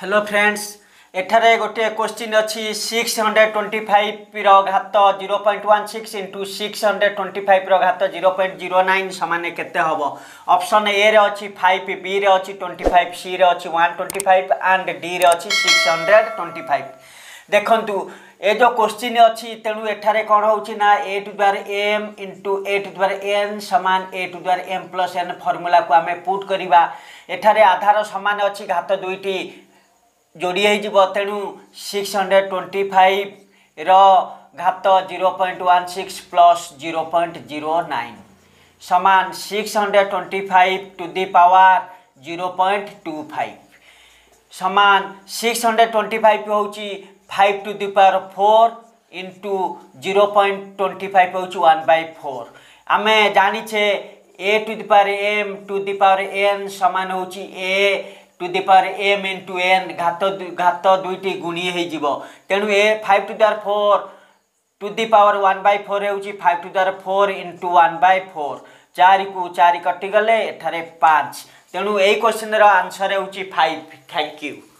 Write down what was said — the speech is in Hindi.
हेलो फ्रेंड्स, एठारे गोटे क्वेश्चन अच्छी 625 रो घात 0.16 इंटू 625 रो घात 0.09 समान केते हबो। ऑप्शन ए रे अच्छी 5, बी रे अच्छी 25, सी रे अच्छी 125 एंड डी रे अच्छी 625। देखंतु ए जो क्वेश्चन अच्छी तेणु एठारे कौन होची ना a to the power m into a to the power n समान a to the power m plus n formula को आमे पुट करिबा। एठारे आधार समान अच्छी घात दुईटी जोड़ी हो तेणु 625 रो घात 0.16 प्लस 0.09 समान 625 टू दी पावर 0.25 समान 625 होची 5 टू दी पावर 4 इंटू 0.25 होची 1/4। आमे जानी छे a to the power m to the power n समान होची a to the power m into n घात दुईटी गुणी हो तेणु ए 5 to the power 4 to the power 1/4 होची 5 टू दी पावर 4 इंटू 1/4 4 को 4 कटिगले एठारे 5 तेणु ए क्वेश्चन रो आंसर होची 5। Thank you.